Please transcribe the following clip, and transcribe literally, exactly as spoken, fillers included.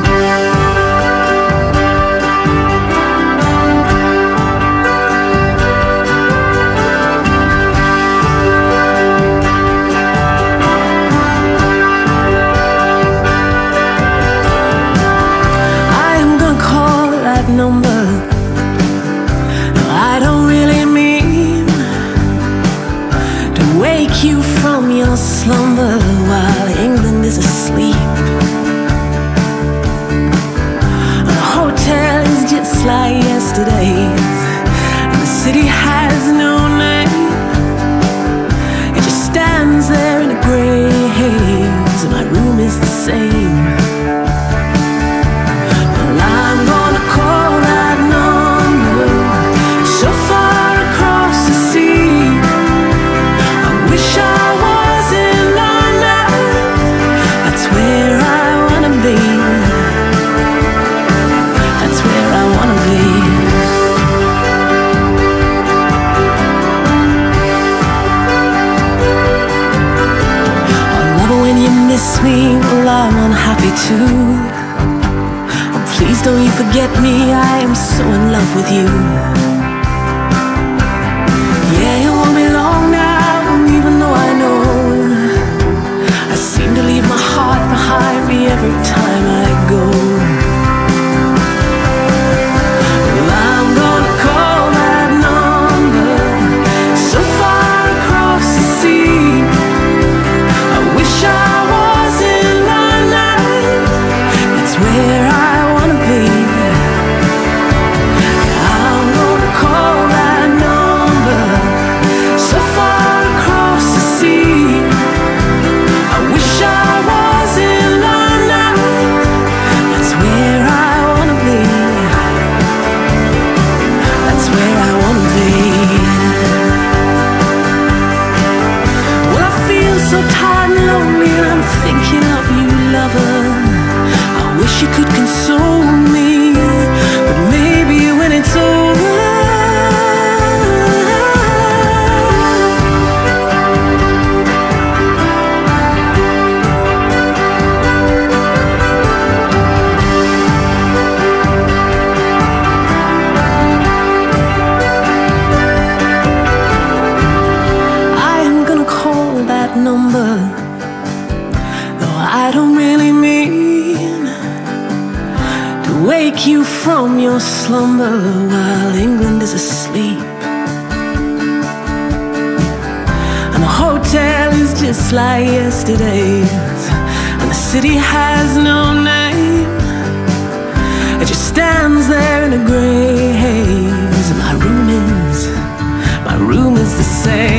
Number. No, I don't really mean to wake you from your slumber while England is asleep. The hotel is just like yesterday's, and the city has no name. It just stands there in a gray haze, and my room is the same. Miss me, well I'm unhappy too. Oh, please don't you forget me, I am so in love with you. Yeah, it won't be long now, even though I know I seem to leave my heart behind me every time I go. Well, I'm gonna call that number so far across the sea. I wish I where I wanna be. I'm gonna call that number so far across the sea. I wish I was in London. That's where I wanna be. That's where I wanna be. Well, I feel so tired and lonely, and I'm thinking of you, lover. Wish you could console me, but maybe when it's over, I am gonna call that number, though I don't really mean wake you from your slumber while England is asleep. And the hotel is just like yesterday's, and the city has no name. It just stands there in a gray haze, and my room is, my room is the same.